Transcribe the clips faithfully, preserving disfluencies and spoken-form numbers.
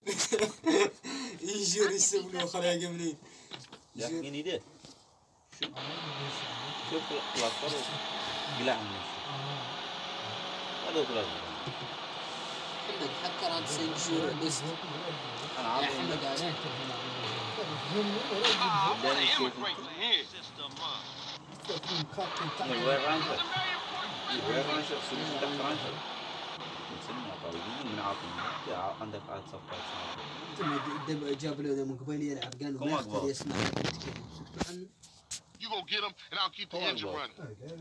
يجري يسمنوا خليها جميلين لكن ده شو شوف الأطفال قلع منه هذا كله محمد حتى راد سنجور بس أنا عارف محمد عليه وين رانشر وين رانشر سوي تحت رانشر سنة طالبين من عاطمة عندك عاد صفقات دب جاب له من قبل يلعب قال ما يختار يسمع سكتوا عنه You go get him and I'll keep the engine running.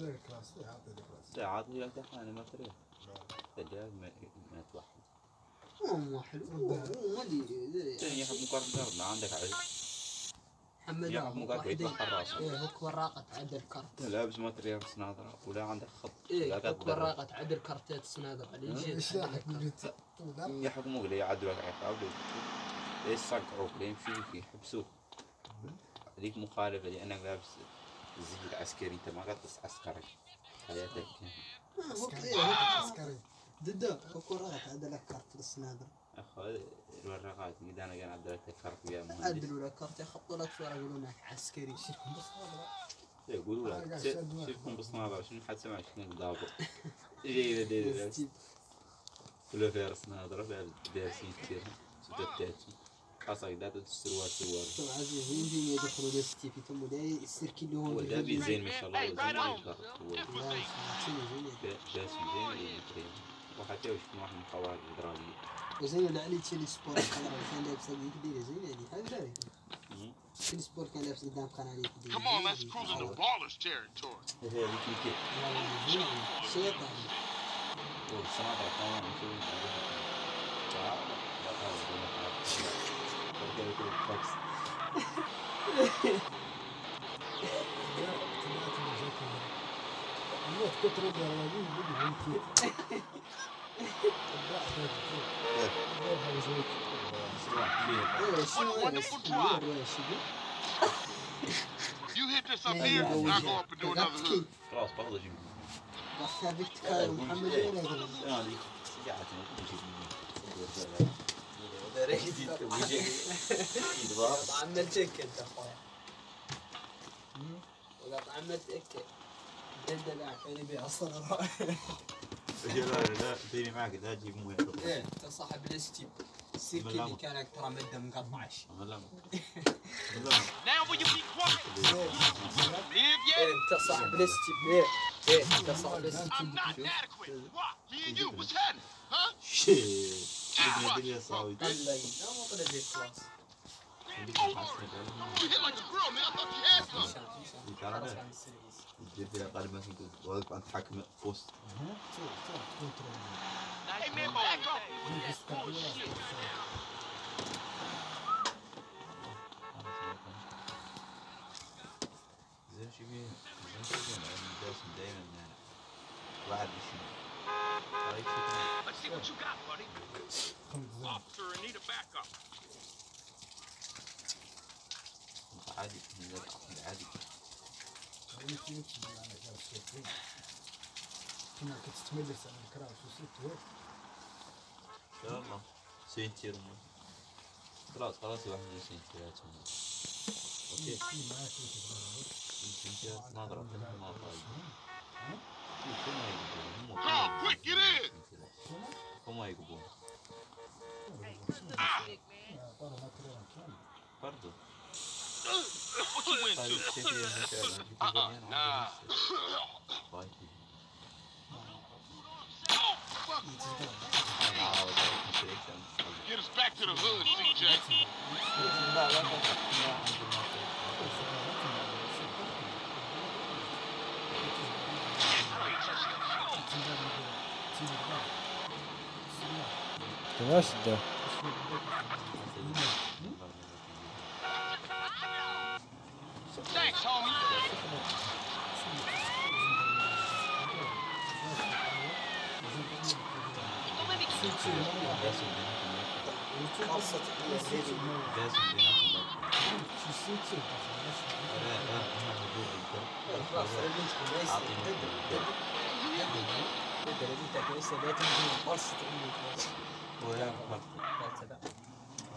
ساعات وياك أنا ما أدري تجاه ما ما توحد هو حلو هو اللي تاني يحب مقارنة ما عندك عز محمد يحب مقارنة يتبخر راسه إيه هوك وراقة عدل كارت لابس ماتريال سنادرة ولا عندك خط إيه هوك وراقة عدل كارتات سنادرة اللي ايش راحك نجت يحكموك لي يعدلوا لك عقاب ليه يصقعوك ليه يمشي فيه يحبسوك هذيك مخالفة لأنك لابس الزي العسكري أنت ما قد عسكري حياتك هوك إيه هوك عسكري ضده هوك وراقة عدل كارت السنادرة أخو الورقات إذا أنا كان عدلت كارت ويا مهندس عدلوا لك كارت يخطوا لك صورة يقولوا لك عسكري يقولوا لك سيفكم بالصنادرة شنو حد سمع شنو دابر جيدة جيدة ولا فارس نادرة فارس دارسين كثير سدتاتي خاصة إذا تسروال سروال طبعا عزيزين دي يدخلوا لستي في تمو داي السيركي اللي هو ولا بيزين ما شاء الله وزين الكارت زين جاسم زين وحتى وش واحد من قواعد الإضرابية وزين اللي عليه تشيلي سبور كان لابس هذيك ديري زين يعني هذا ذلك تشيلي سبور كان لابس قدام قناة Come on, let's cruise into ballers territory. هي هذيك الكيت شيطان والصنادرة كمان نسوي لا لا هذا برجع يكون فاكس الوقت كتر الدراجين بدي يمكن You hit this up here, I'll go up and do another hood. خلاص باخذ اجيب هذيك تكاير محمد ولا غيره هذيك سجعتي ما كل شيء دريتي توجه يضرب عملت هيك انت اخويا وقعت عملت هيك جد لا كان يبيع اصلا لا لا تجيني معك لا تجيب مويه ايه انت صاحب الاستيب السيركي اللي كان ترى مده مقطعش Now will you be quiet? Live yet? انت صاحب الاستيب ايه ايه انت صاحب الاستيب I'm not adequate. What? Me and you, what's happening? Huh? شيء Ah, الدنيا صاوي الله ينام وطلع زي خلاص You hit like a grill, man. I thought you had some. خلاص كان السيرفيس تجيب فيها قال ما كنت واقف عند حاكم فوست Hey, man, back off. That's bullshit. زين شو فيه زين شو فيه جاسم دايما واحد بشيء Let's see what you got, buddy. Officer in need of backup. عادي من العقل عادي كنا كنت تملس على الكراش وصلت هيك ان شاء الله سينتير خلاص خلاص واحد من سينتيرات اوكي سينتيرات ناظرة ما Come on, quick, get in. هم يقبون برضو What you into? Uh-uh, nah. Get us back to the hood, C J. تماش ده Thanks, homie. خاصة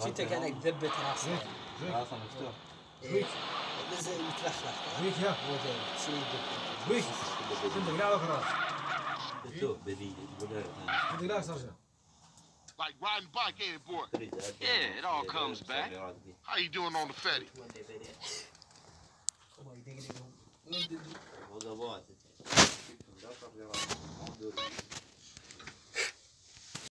شفت كانك ذبت راسك راسه مفتوح. إيه. زي متلخلخ ويك يا مو ذبت شيء ذبت ويك عندك لا خلاص بتوه بدي ولا عندك لا سرجع Like riding bike, ain't it, boy? Yeah, it all comes back. How you doing on the fatty? وما يدقلقهم وضباط.